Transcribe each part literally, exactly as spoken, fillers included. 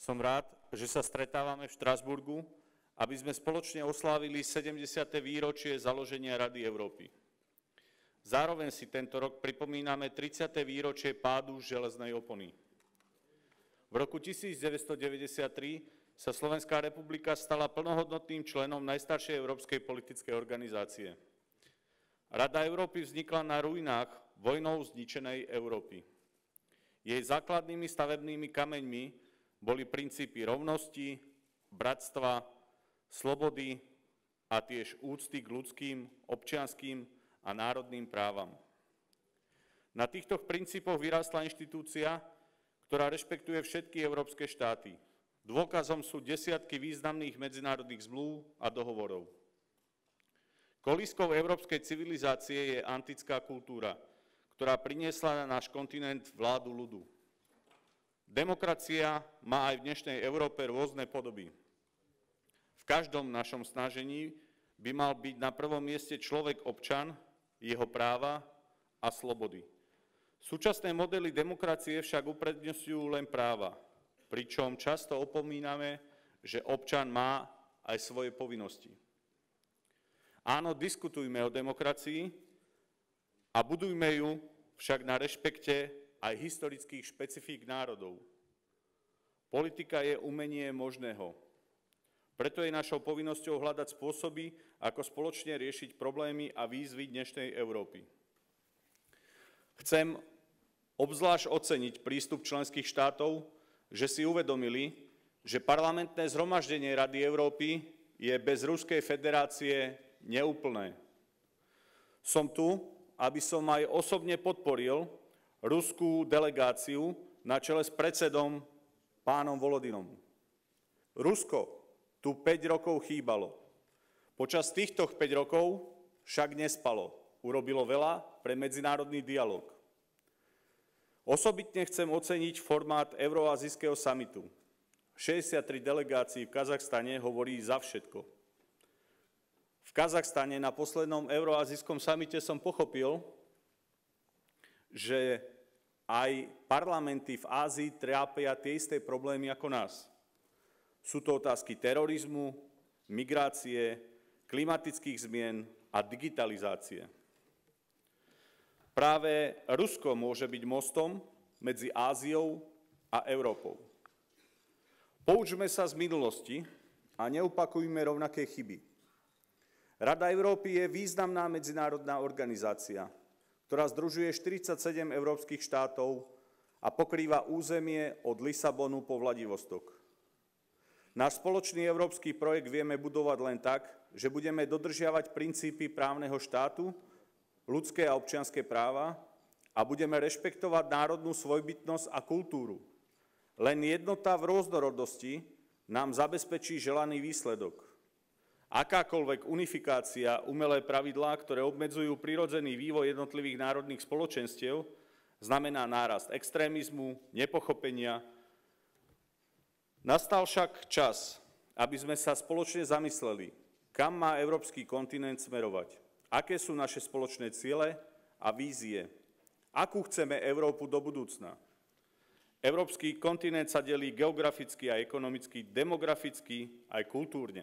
Som rád, že sa stretávame v Štrasburgu, aby sme spoločne oslávili sedemdesiate výročie založenia Rady Európy. Zároveň si tento rok pripomíname tridsiate výročie pádu železnej opony. V roku tisícdeväťstodeväťdesiattri sa Slovenská republika stala plnohodnotným členom najstaršej európskej politickej organizácie. Rada Európy vznikla na ruinách vojnou zničenej Európy. Jej základnými stavebnými kameňmi boli princípy rovnosti, bratstva, slobody a tiež úcty k ľudským, občianskym a národným právam. Na týchto princípoch vyrástla inštitúcia, ktorá rešpektuje všetky európske štáty. Dôkazom sú desiatky významných medzinárodných zmluv a dohovorov. Kolískou európskej civilizácie je antická kultúra, ktorá priniesla na náš kontinent vládu ľudu. Demokracia má aj v dnešnej Európe rôzne podoby. V každom našom snažení by mal byť na prvom mieste človek-občan, jeho práva a slobody. Súčasné modely demokracie však uprednostňujú len práva, pričom často opomíname, že občan má aj svoje povinnosti. Áno, diskutujme o demokracii a budujme ju však na rešpekte aj historických špecifík národov. Politika je umenie možného. Preto je našou povinnosťou hľadať spôsoby, ako spoločne riešiť problémy a výzvy dnešnej Európy. Chcem obzvlášť oceniť prístup členských štátov, že si uvedomili, že parlamentné zhromaždenie Rady Európy je bez Ruskej federácie neúplné. Som tu, aby som aj osobne podporil ruskú delegáciu na čele s predsedom pánom Volodinom. Rusko tu päť rokov chýbalo. Počas týchto päť rokov však nespalo. Urobilo veľa pre medzinárodný dialog. Osobitne chcem oceniť formát Euroazijského samitu. šesťdesiattri delegácií v Kazachstane hovorí za všetko. V Kazachstane na poslednom Euroazijskom samite som pochopil, že aj parlamenty v Ázii trápia tie isté problémy ako nás. Sú to otázky terorizmu, migrácie, klimatických zmien a digitalizácie. Práve Rusko môže byť mostom medzi Áziou a Európou. Poučme sa z minulosti a neopakujme rovnaké chyby. Rada Európy je významná medzinárodná organizácia, ktorá združuje štyridsaťsedem európskych štátov a pokrýva územie od Lisabonu po Vladivostok. Náš spoločný európsky projekt vieme budovať len tak, že budeme dodržiavať princípy právneho štátu, ľudské a občianske práva a budeme rešpektovať národnú svojbytnosť a kultúru. Len jednota v rôznorodosti nám zabezpečí želaný výsledok. Akákoľvek unifikácia, umelé pravidlá, ktoré obmedzujú prirodzený vývoj jednotlivých národných spoločenstiev, znamená nárast extrémizmu, nepochopenia. Nastal však čas, aby sme sa spoločne zamysleli, kam má európsky kontinent smerovať, aké sú naše spoločné ciele a vízie, akú chceme Európu do budúcna. Európsky kontinent sa delí geograficky a ekonomicky, demograficky aj kultúrne.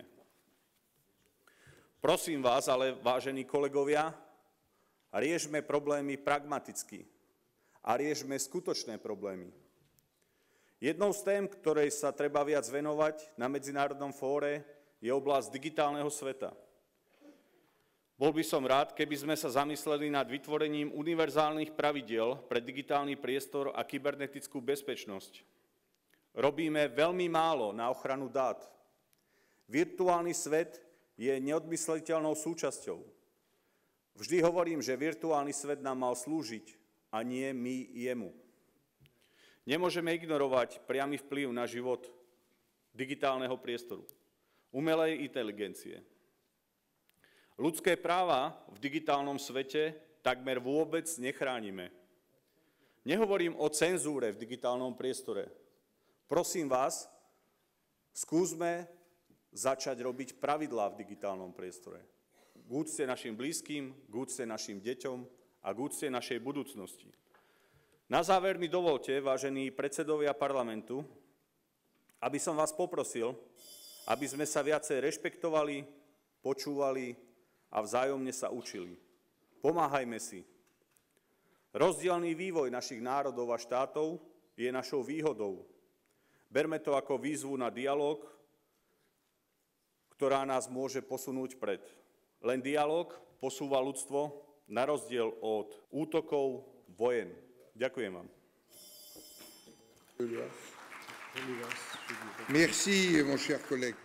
Prosím vás, ale vážení kolegovia, riešme problémy pragmaticky a riešme skutočné problémy. Jednou z tém, ktorej sa treba viac venovať na medzinárodnom fóre, je oblasť digitálneho sveta. Bol by som rád, keby sme sa zamysleli nad vytvorením univerzálnych pravidiel pre digitálny priestor a kybernetickú bezpečnosť. Robíme veľmi málo na ochranu dát. Virtuálny svet je neodmysliteľnou súčasťou. Vždy hovorím, že virtuálny svet nám mal slúžiť a nie my jemu. Nemôžeme ignorovať priamy vplyv na život digitálneho priestoru, umelej inteligencie. Ľudské práva v digitálnom svete takmer vôbec nechránime. Nehovorím o cenzúre v digitálnom priestore. Prosím vás, skúsme začať robiť pravidlá v digitálnom priestore. K úcte našim blízkym, k úcte našim deťom a k úcte našej budúcnosti. Na záver mi dovolte, vážení predsedovia parlamentu, aby som vás poprosil, aby sme sa viacej rešpektovali, počúvali a vzájomne sa učili. Pomáhajme si. Rozdielný vývoj našich národov a štátov je našou výhodou. Berme to ako výzvu na dialóg, ktorá nás môže posunúť pred. Len dialóg posúva ľudstvo na rozdiel od útokov vojen. Ďakujem vám. Merci, mon cher collègue.